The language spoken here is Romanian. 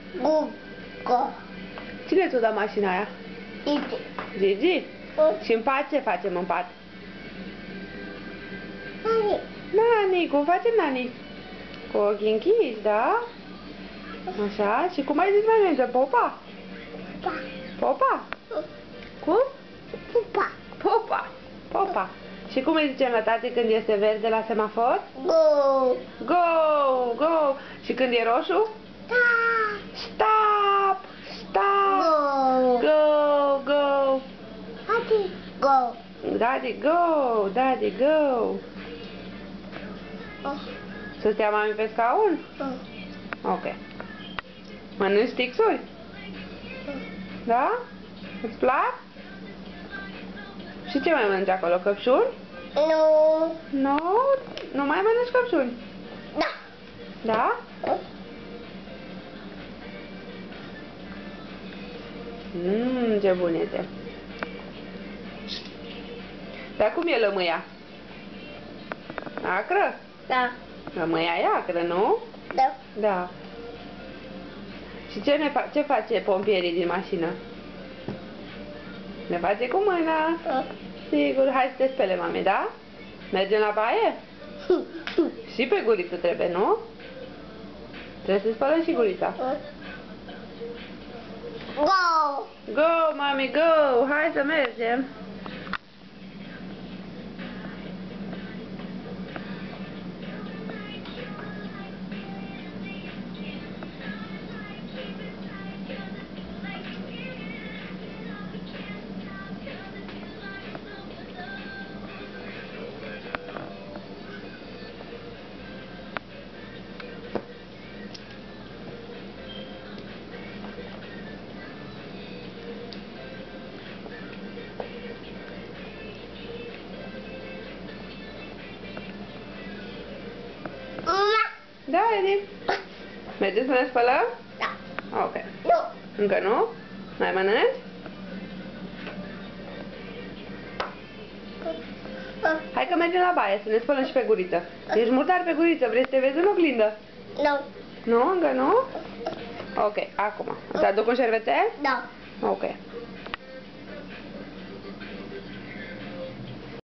Gugu. Cine ți-o dă mașina aia? Gigi. Gigi? Și în pat ce facem în pat? Nani. Nani, cum facem Nani? Cu ochii închiși, da? Așa, și cum ai zis mai înainte? Popa? Pa. Popa? Cum? Pupa. Popa. Popa. Și cum îi zicem la tati când este verde la semafor? Go. Go, go. Și când e roșu? Da. Stop, stop. Go. Go, go. Hadi. Go. Daddy, go, daddy, go. Să stea mami pe scaun? Ok. Mănânci stixuri? Da? Îți plac? Și ce mai mănânci acolo? Căpșuni? Nu. Nu? Nu mai mănânci căpșuni? Da. Da? Ce bun este. Dar cum e lămâia? Acră? Da. Lămâia e acră, nu? Da. Da. Și ce face pompierii din mașină? Ne face cu mâna. Sigur, hai să te spele, mami, da? Mergem la baie? Și pe guriță trebuie, nu? Trebuie să spălăm și gurița. Go. Go, mami, go! Hai să mergem! Da, Edi. Mergem să ne spălăm? Da. Ok. Nu. Încă nu? Mai mănânci? Hai că mergem la baie, să ne spălăm și pe guriță. Ești murdar pe guriță, vrei să te vezi în oglindă? Nu. Nu? Încă nu? Ok, acum. Îți aduc un șervețel? Da. Ok.